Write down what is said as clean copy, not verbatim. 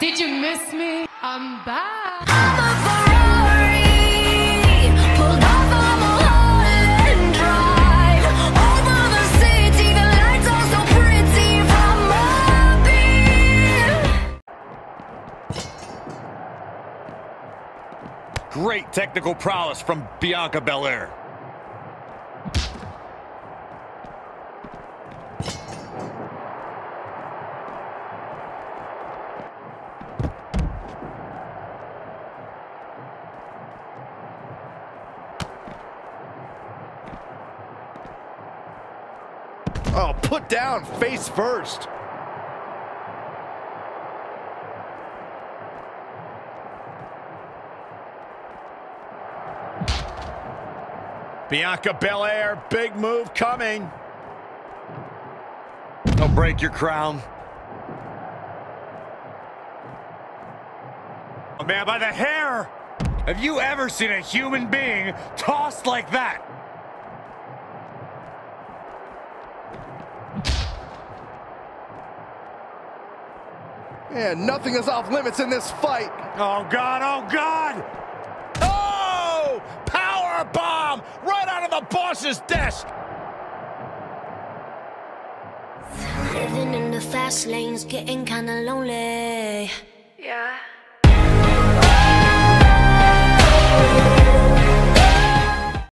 Did you miss me? I'm back. I'm a Ferrari, pulled off on Mulholland Drive. Over the city, the lights are so pretty from up here. Great technical prowess from Bianca Belair. Oh, put down face first. Bianca Belair, big move coming. Don't break your crown. Oh man, by the hair! Have you ever seen a human being tossed like that? And nothing is off limits in this fight. Oh God, oh God! Oh! Power bomb right out of the boss's desk. Living in the fast lane's getting kinda lonely. Yeah.